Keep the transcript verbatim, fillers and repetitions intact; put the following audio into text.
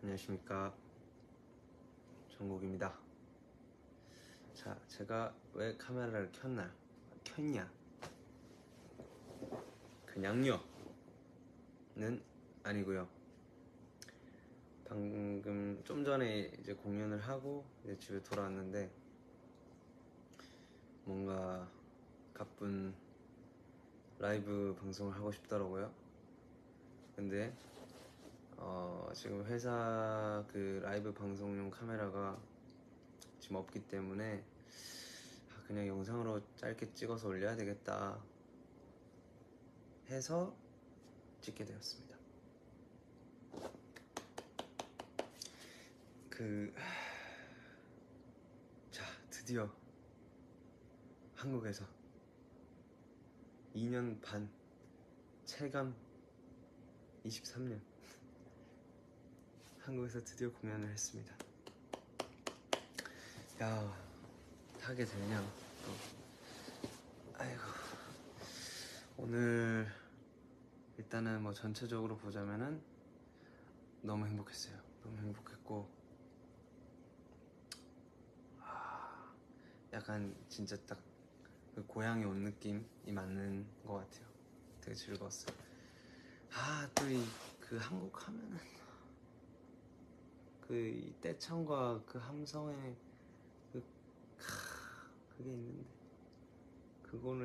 안녕하십니까, 정국입니다. 자, 제가 왜 카메라를 켰나 켰냐 그냥요는 아니고요. 방금 좀 전에 이제 공연을 하고 이제 집에 돌아왔는데 뭔가 가쁜 라이브 방송을 하고 싶더라고요. 근데 어 지금 회사 그 라이브 방송용 카메라가 지금 없기 때문에 아, 그냥 영상으로 짧게 찍어서 올려야 되겠다 해서 찍게 되었습니다. 그... 자, 드디어 한국에서 이 년 반 체감 이십삼 년 한국에서 드디어 공연을 했습니다. 야, 하게 되냐 또. 아이고, 오늘 일단은 뭐 전체적으로 보자면은 너무 행복했어요. 너무 행복했고 아, 약간 진짜 딱 그 고향에 온 느낌이 맞는 것 같아요. 되게 즐거웠어요. 아, 또 이 그 한국 하면은 그 이 떼창과 그 함성의 그 크, 그게 있는데 그거를